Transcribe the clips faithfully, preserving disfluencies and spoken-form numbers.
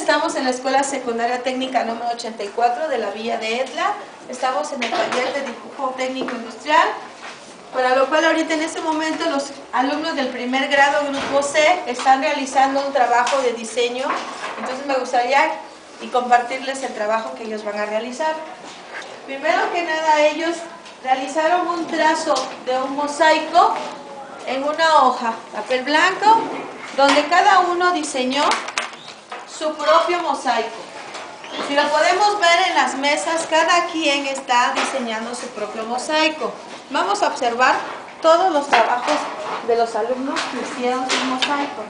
estamos en la Escuela Secundaria Técnica número ochenta y cuatro de la Villa de Etla. Estamos en el taller de dibujo técnico industrial, para lo cual ahorita en este momento los alumnos del primer grado, grupo C, están realizando un trabajo de diseño. Entonces me gustaría y compartirles el trabajo que ellos van a realizar. Primero que nada, ellos realizaron un trazo de un mosaico en una hoja, papel blanco, donde cada uno diseñó su propio mosaico. Si lo podemos ver en las mesas, cada quien está diseñando su propio mosaico. Vamos a observar todos los trabajos de los alumnos que hicieron sus mosaicos.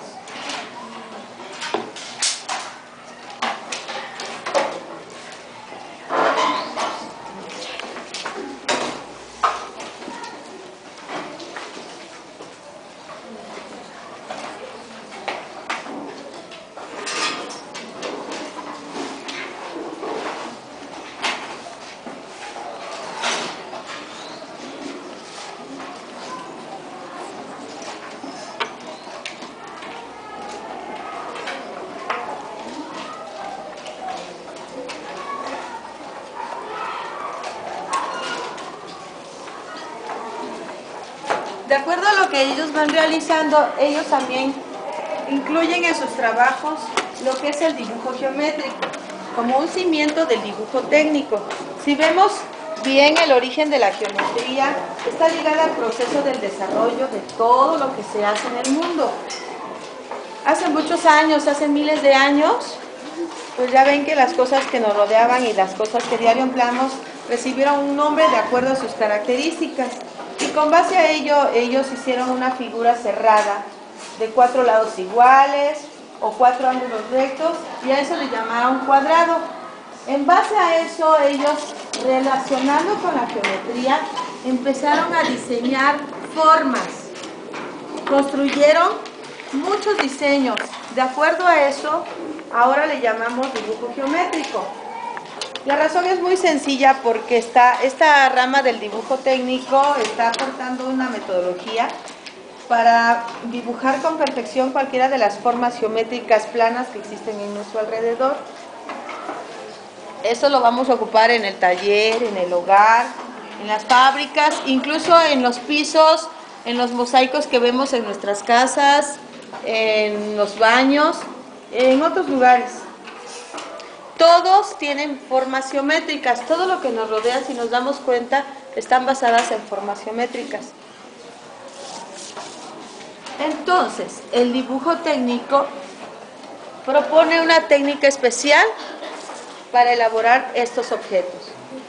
De acuerdo a lo que ellos van realizando, ellos también incluyen en sus trabajos lo que es el dibujo geométrico, como un cimiento del dibujo técnico. Si vemos bien el origen de la geometría, está ligada al proceso del desarrollo de todo lo que se hace en el mundo. Hace muchos años, hace miles de años, pues ya ven que las cosas que nos rodeaban y las cosas que diario empleamos recibieron un nombre de acuerdo a sus características. Y con base a ello, ellos hicieron una figura cerrada de cuatro lados iguales o cuatro ángulos rectos, y a eso le llamaron cuadrado. En base a eso, ellos, relacionando con la geometría, empezaron a diseñar formas. Construyeron muchos diseños. De acuerdo a eso, ahora le llamamos dibujo geométrico. La razón es muy sencilla, porque está, esta rama del dibujo técnico está aportando una metodología para dibujar con perfección cualquiera de las formas geométricas planas que existen en nuestro alrededor. Eso lo vamos a ocupar en el taller, en el hogar, en las fábricas, incluso en los pisos, en los mosaicos que vemos en nuestras casas, en los baños, en otros lugares. Todos tienen formas geométricas. Todo lo que nos rodea, si nos damos cuenta, están basadas en formas geométricas. Entonces, el dibujo técnico propone una técnica especial para elaborar estos objetos.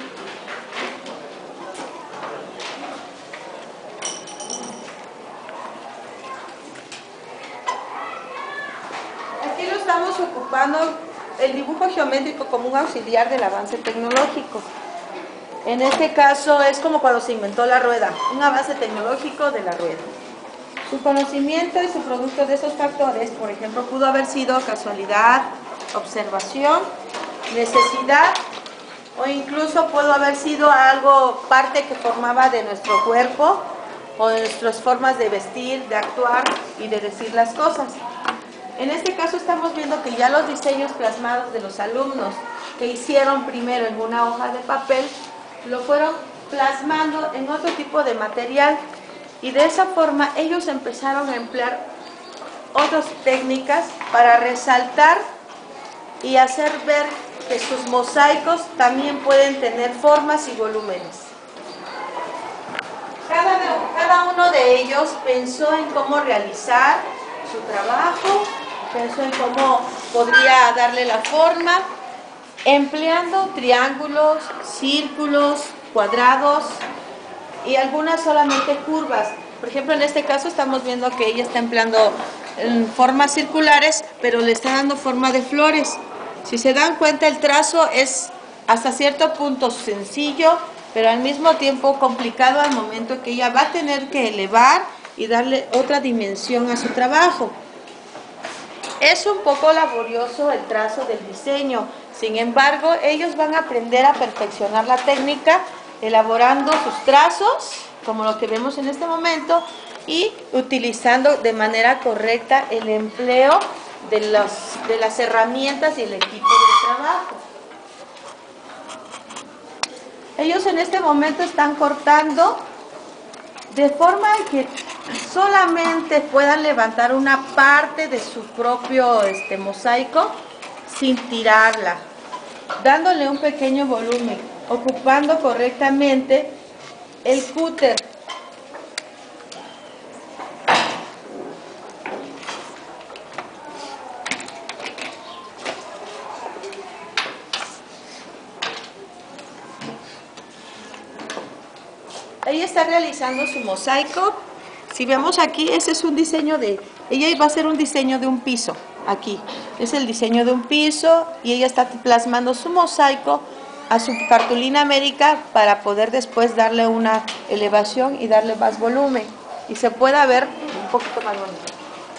Aquí lo estamos ocupando el dibujo geométrico como un auxiliar del avance tecnológico. En este caso es como cuando se inventó la rueda, un avance tecnológico de la rueda. Su conocimiento y su producto de esos factores, por ejemplo, pudo haber sido casualidad, observación, necesidad, o incluso pudo haber sido algo, parte que formaba de nuestro cuerpo o de nuestras formas de vestir, de actuar y de decir las cosas. En este caso estamos viendo que ya los diseños plasmados de los alumnos que hicieron primero en una hoja de papel, lo fueron plasmando en otro tipo de material, y de esa forma ellos empezaron a emplear otras técnicas para resaltar y hacer ver que sus mosaicos también pueden tener formas y volúmenes. Cada, cada uno de ellos pensó en cómo realizar su trabajo, pensó en cómo podría darle la forma, empleando triángulos, círculos, cuadrados y algunas solamente curvas. Por ejemplo, en este caso estamos viendo que ella está empleando formas circulares, pero le está dando forma de flores. Si se dan cuenta, el trazo es hasta cierto punto sencillo, pero al mismo tiempo complicado al momento que ella va a tener que elevar y darle otra dimensión a su trabajo. Es un poco laborioso el trazo del diseño, sin embargo, ellos van a aprender a perfeccionar la técnica, elaborando sus trazos, como lo que vemos en este momento, y utilizando de manera correcta el empleo de, los, de las herramientas y el equipo de trabajo. Ellos en este momento están cortando de forma que solamente puedan levantar una parte de su propio este, mosaico sin tirarla, dándole un pequeño volumen, ocupando correctamente el cúter. Ella está realizando su mosaico. Si vemos aquí, ese es un diseño de... Ella va a hacer un diseño de un piso, aquí. Es el diseño de un piso y ella está plasmando su mosaico a su cartulina América para poder después darle una elevación y darle más volumen. Y se pueda ver un poquito más bonito.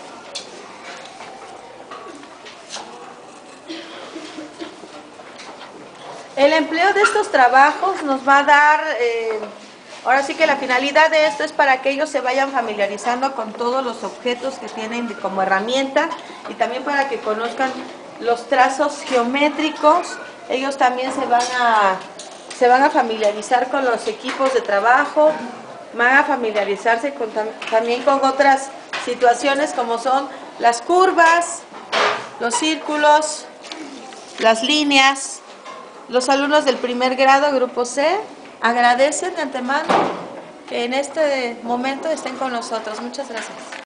El empleo de estos trabajos nos va a dar... Eh, Ahora sí que la finalidad de esto es para que ellos se vayan familiarizando con todos los objetos que tienen como herramienta y también para que conozcan los trazos geométricos. Ellos también se van a, se van a familiarizar con los equipos de trabajo, van a familiarizarse con, también con otras situaciones como son las curvas, los círculos, las líneas. Los alumnos del primer grado, grupo C, agradecen de antemano que en este momento estén con nosotros. Muchas gracias.